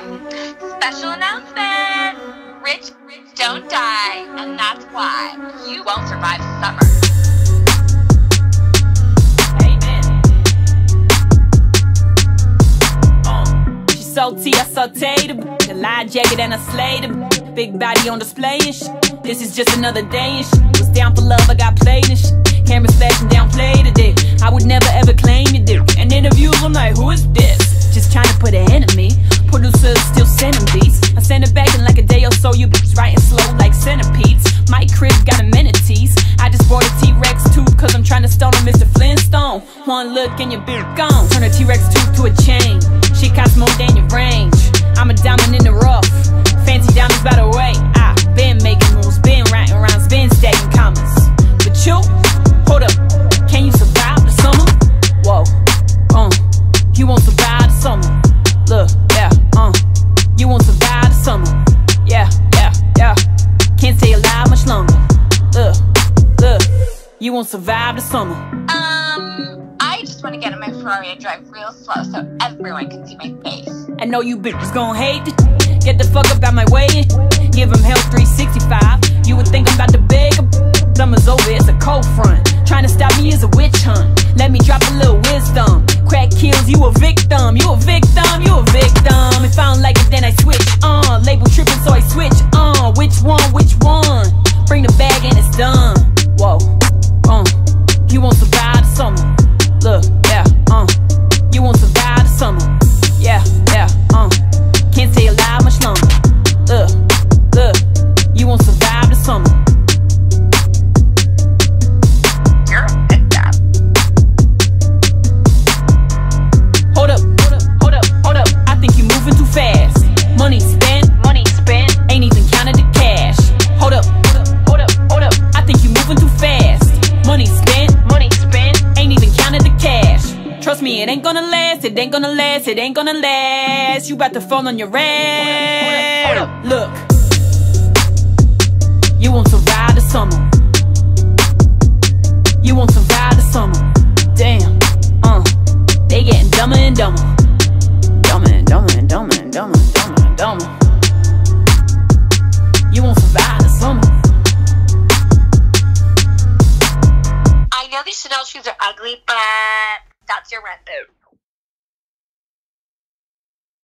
Special announcement! Rich don't die, and that's why you won't survive summer. She salty, I sauteed her. The light jacket and I slayed her. Big body on display and shit. This is just another day and shit. Was down for love, I got played and shit. Cameras flashing down, played a dick. I would never ever claim you did. And interviews, I'm like, who is this? Just trying to put an end to me. Producers still sending beats. I send it back in like a day or so. You bitches writing slow like centipedes. My crib got amenities. I just bought a T-Rex tooth cause I'm trying to stone on Mr. Flintstone. One look and your beard gone. Turn a T-Rex tooth to a chain. Shit costs more than your range. I'm a diamond in the rough. Fancy diamonds by the way. I been making moves, been writing rhymes, been stacking commas. But you, hold up, can you survive the summer? Whoa, you won't survive the summer. Look, yeah, you won't survive the summer. Yeah, yeah, yeah. Can't stay alive much longer. Look, you won't survive the summer. I just want to get in my Ferrari and drive real slow so everyone can see my face. I know you bitches gon' hate it. Get the fuck up out my way and give them hell 365. You would think I'm about to beg them. Summer's over, it's a cold front. Trying to stop me is a witch hunt. Let me drop a little wisdom. Crack kills, you a victim. You a victim, you a victim. If I don't like it, then I switch. Label tripping, so I switch. Which one? Bring the bag and it's done. Whoa, you won't survive the summer. Look, yeah, you won't survive the summer. Yeah, can't stay alive much longer. Look, you won't survive the summer. You're a victim. Hold up, I think you moving too fast. Money spent, ain't even counted the cash. Hold up, I think you moving too fast. Money spent, ain't even counted the cash. Trust me, it ain't gonna last, it ain't gonna last. You about to fall on your ass. Look, you won't survive the summer. You won't survive the summer. Damn, they getting dumber and dumber. Dumber. You won't survive the summer. I know these Chanel shoes are ugly, but that's your rent, boo.